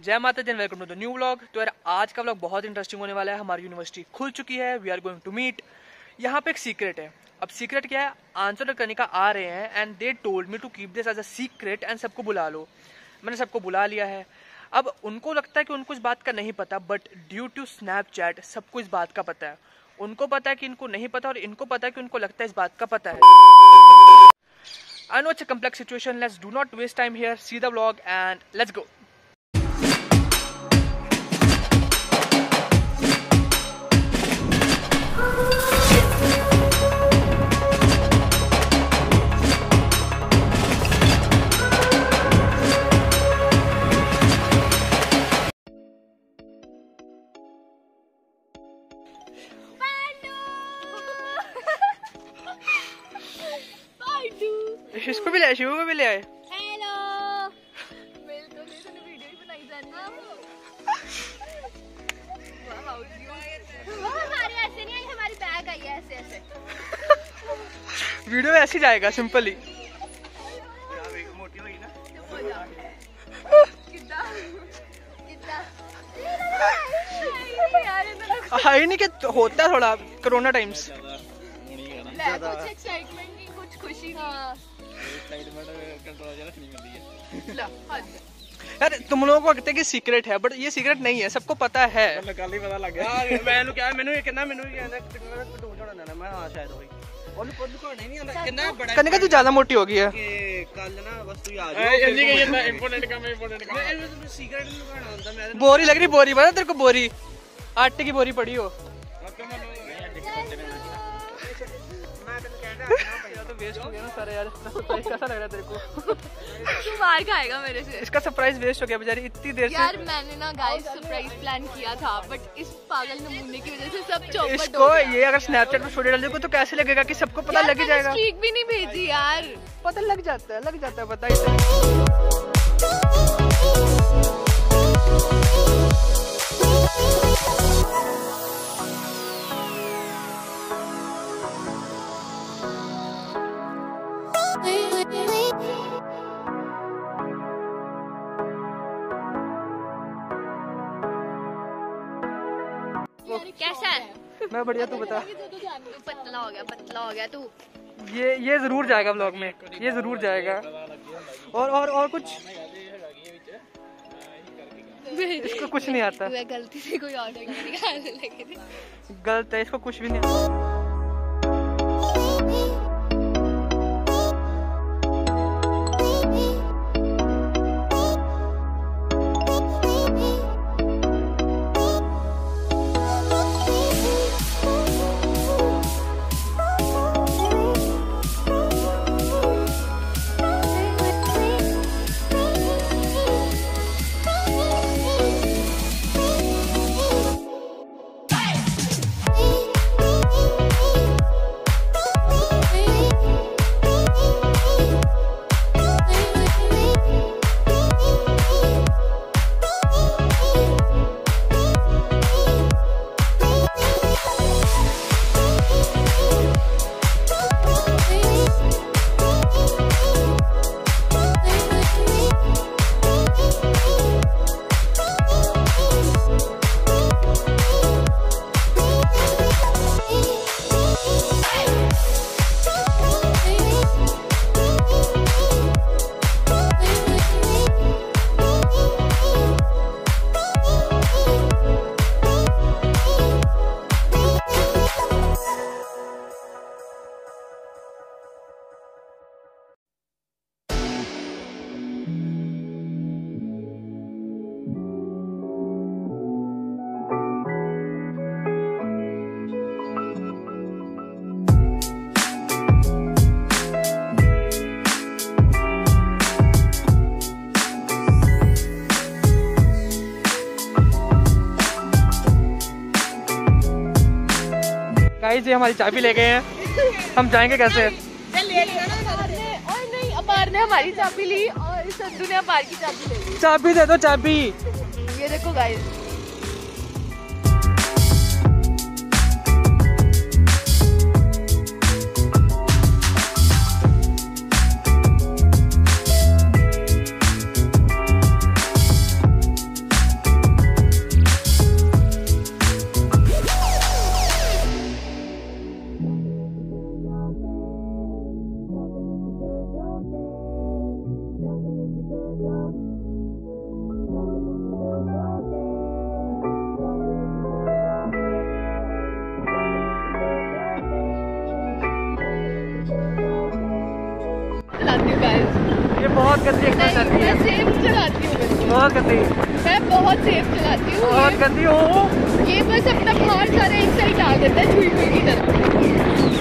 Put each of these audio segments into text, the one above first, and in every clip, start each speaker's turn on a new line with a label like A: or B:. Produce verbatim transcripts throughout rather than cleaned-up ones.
A: जय माता दी, welcome to the new vlog. तो यार आज का व्लॉग बहुत इंटरेस्टिंग होने वाला है। हमारी यूनिवर्सिटी खुल चुकी है, we are going to meet. यहाँ पे एक सीक्रेट है। अब सीक्रेट क्या है, आंसर कनिका आ रहे हैं and they told me to keep this as a secret and सबको बुला लो। मैंने सबको बुला लिया है। अब उनको लगता है कि उनको इस बात का नहीं पता, बट ड्यू टू स्नैपचैट सबको इस बात का पता है। उनको पता है कि इनको नहीं पता और इनको पता है कि उनको लगता है इस बात का पता है। I know it's a complex situation. Let's do not waste time here. See the vlog and let's go. इसको भी ले आए, शिवू को भी ले आए।
B: हेलो, मेरे तो नहीं सुनो, वीडियो ही बनाई जानी है। वो हमारे ऐसे नहीं आई, हमारी बैग आई है ऐसे ऐसे।
A: वीडियो ऐसे जाएगा सिंपली।
B: मोटी होगी ना। कितना कितना
A: हाई नहीं क्या होता है थोड़ा कोरोना टाइम्स।
B: कुछ एक्साइटमेंट की, कुछ खुशी की।
A: यार तुम लोगों को लगता है कि सीक्रेट है, बट ये सीक्रेट नहीं है, सबको पता है।
C: कल ही पता लग गया। मैंने क्या मैंने ये कहना मैंने ये कहना टूट जाना ना। मैं हां शायद होई और खुद को नहीं आंदा कितना बड़ा
A: कनिका तू ज्यादा मोटी हो गई है
C: कि कल ना बस तू आ जा जल्दी के इतना इंपॉर्टेंट काम है, इंपॉर्टेंट काम है। मैं सीक्रेट लुकाना होता। मैं
A: बोरी लग रही, बोरी पता तेरे को, बोरी आटे की बोरी पड़ी हो। वेस्ट हो गया ना सारे यार। सरप्राइज कैसा लग रहा है तेरे को?
B: तू मार खाएगा मेरे से।
A: इसका सरप्राइज वेस्ट हो गया बेचारी इतनी देर से।
B: यार मैंने ना गाइस सरप्राइज प्लान किया था, बट इस पागल नमूने की वजह से सब चौपट हो गया।
A: इसको ये अगर स्नैपचैट पे वीडियो डाल दे तो कैसे लगेगा कि सबको पता लग ही जाएगा।
B: स्ट्रीक भी नहीं भेजी यार।
A: पता लग जाता है, लग जाता है पता ही।
B: कैसा है?
A: मैं बढ़िया, तू बता।
B: तू पतला हो गया, पतला हो गया तू।
A: ये ये जरूर जाएगा व्लॉग में, ये जरूर जाएगा। और और और कुछ इसको कुछ नहीं आता।
B: गलती से कोई ऑर्डर निकालने लगे थे।
A: गलत है, इसको कुछ भी नहीं आता। गाइस ये हमारी चाबी ले गए हैं, हम जाएंगे कैसे?
B: ले लिया ना और नहीं, अपार ने हमारी चाबी ली और संधू ने अपार की चाबी ले ली।
A: चाबी दे दो, चाबी।
B: ये देखो गाइस,
A: बहुत गंदी एक्सरसाइज चल रही है।
B: मैं सेफ चलाती हूँ,
A: बहुत गंदी,
B: मैं बहुत सेफ चलाती हूँ।
A: बहुत गंदी हो।
B: ये बस अपना बाहर सारा एक साइड आ देता है छुई हुई की तरफ।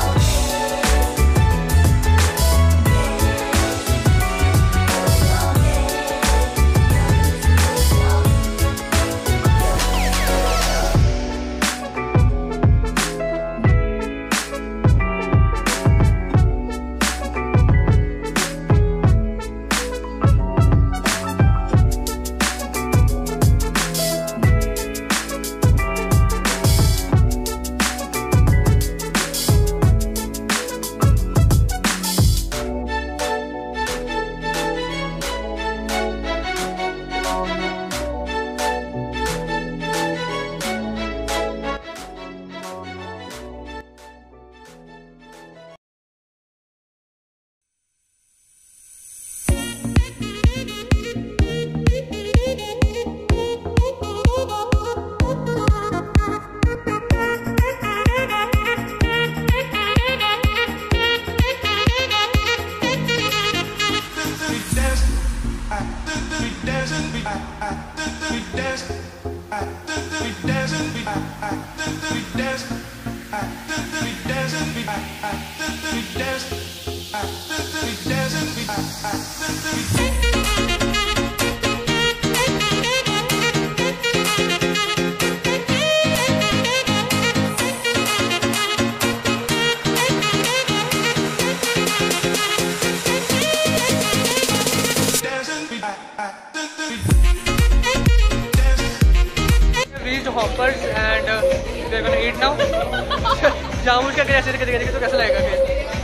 A: hoppers and uh, we're gonna eat now. जामुन का कैसे देखे देखे तो कैसा लगेगा फिर?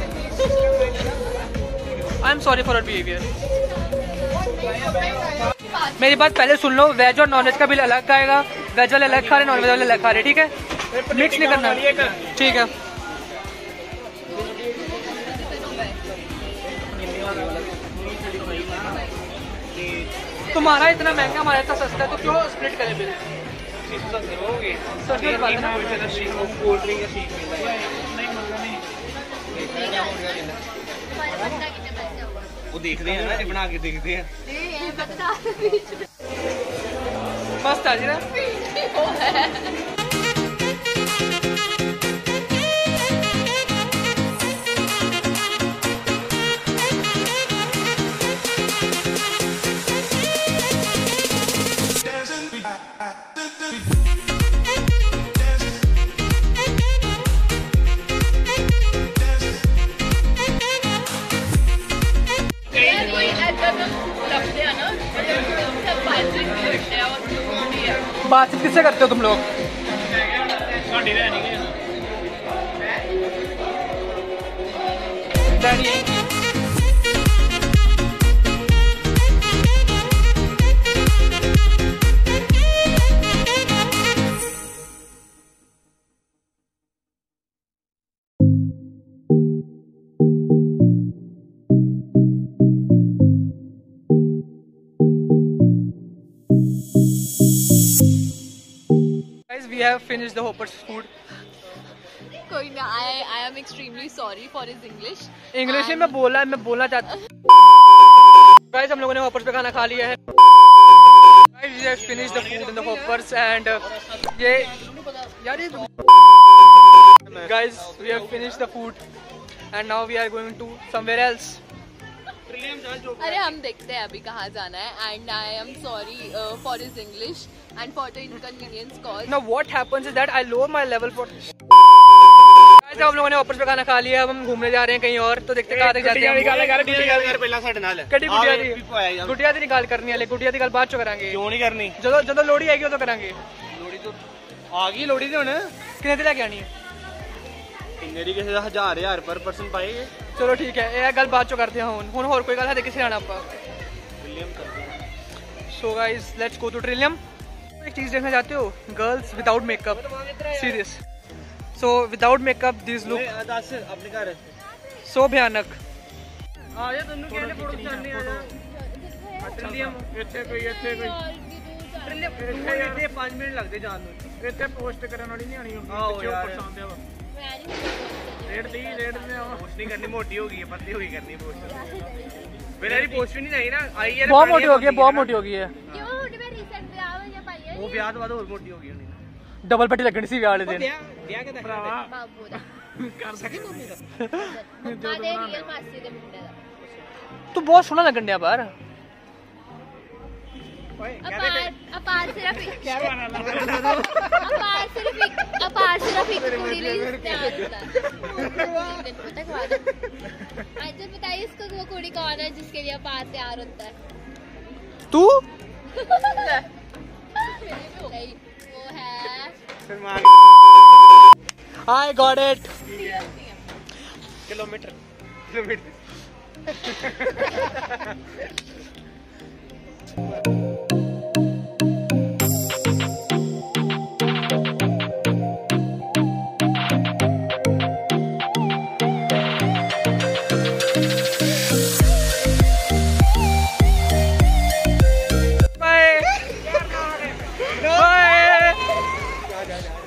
A: I'm sorry for our behavior. मेरी बात पहले सुन लो, वेज और नॉन वेज का बिल अलग आएगा, वेज वाले अलग खा रहे, नॉन वेज वाले अलग खा रहे, ठीक है? मिक्स नहीं करना, ठीक है? तुम्हारा इतना महंगा, हमारा इतना सस्ता है, तो क्यों स्प्लिट करें बिल?
C: वो देखते हैं ना, बना के देखते हैं।
A: मस्त आ जी ना। बातचीत किससे करते हो तुम लोग? We have finished the Hopper's food.
B: कोई ना, I I am extremely sorry for his English.
A: English में मैं बोला मैं बोलना चाहता हूँ। Guys, हम लोगों ने Hoppers पे खाना खा लिया है। Guys, we have finished the food in the Hoppers and uh, ये यार ये Guys, we have finished the food and now we are going to somewhere else.
B: अरे हम देखते हैं अभी कहाँ जाना है and I am sorry for his English and for the inconvenience cause.
A: Now what happens is that I lower my level for Guys, हम लोगों ने Hoppers पे खाना खा लिया, अब हम घूमने जा रहे हैं कहीं और, तो देखते कहाँ तक जाते हैं। गुटिया दी गल करनी है, गुटिया दी गल बाद चो करांगे।
C: क्यों नहीं करनी?
A: ਜਦੋਂ ਜਦੋਂ ਲੋੜੀ ਆਏਗੀ ਉਦੋਂ ਕਰਾਂਗੇ।
C: ਲੋੜੀ ਤੋਂ ਆ ਗਈ, ਲੋੜੀ ਤੇ ਹੁਣ
A: ਕਿੰਨੇ ਤੇ ਲੈ ਕੇ ਆਣੀ ਹੈ?
C: ਮੇਰੀ ਕਿਸੇ ਦਾ ਹਜ਼ਾਰ ਹਜ਼ਾਰ ਪਰ ਪਰਸਨ ਪਾਏਗੇ।
A: ਚਲੋ ਠੀਕ ਹੈ, ਇਹ ਗੱਲ ਬਾਅਦ ਚੋਂ ਕਰਦੇ ਹਾਂ। ਹੁਣ ਹੁਣ ਹੋਰ ਕੋਈ ਗੱਲ ਹੈ, ਕਿੱਥੇ ਜਾਣਾ ਆਪਾਂ?
C: ट्रिलियम करते हैं।
A: So guys let's go to Trillium. एक चीज देखना चाहते हो, girls without makeup, serious. So without makeup this look
C: दस अपने घर
A: सो भयानक।
C: आ जा तुमने कहने फोटो खिंचानी आ जा। ट्रिलियम ਇੱਥੇ ਕੋਈ ਇੱਥੇ ਕੋਈ ट्रिलियम ਇੱਥੇ पाँच ਮਿੰਟ ਲੱਗਦੇ ਜਾਣ ਨੂੰ। ਇੱਥੇ ਪੋਸਟ ਕਰਨ ਵਾਲੀ ਨਹੀਂ ਆਣੀ ਹੁੰਦੀ, ਪਿੱਛੇ ਉੱਪਰ ਸਾਂਦੇ ਵਾ। ਰੇਡ ਦੀ ਰੇਡ ਨੇ ਕੁਛ ਨਹੀਂ ਕਰਨੀ, ਮੋਟੀ ਹੋ ਗਈ ਹੈ, ਪਤਲੀ ਹੋ ਗਈ ਕਰਨੀ ਪੋਸਟ। मेरी पोस्ट भी नहीं आई ना, आई है
A: बहुत मोटी हो गई है, बहुत मोटी हो गई है।
B: क्यों हुडी में रीसेंट ब्याह में पाई है
C: वो ब्याह तो बाद और मोटी हो गई होनी।
A: डबल पट्टी लगनी सी ब्याह वाले दिन।
C: ब्याह के भरावा
B: बाबू दा
C: कर सके मम्मी दा
B: मम्मा दे रियल मासी दे मुंडे दा।
A: तू बहुत सोहना लगन दिया बाहर।
B: अपार अपार सिर्फ क्या बना ला अपार सिर्फ एक अपार सिर्फ एक कुड़ी लिए ध्यान होता है। पता क्या बात है? आज तो बताइए इसको वो कुड़ी कौन है जिसके लिए अपार तैयार होता है?
A: तू
B: नहीं, वो है
A: I got it.
C: Kilometre kilometre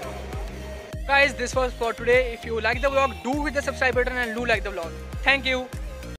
A: Guys, this was for today. If you like the vlog, do hit the subscribe button and do like the vlog. Thank you.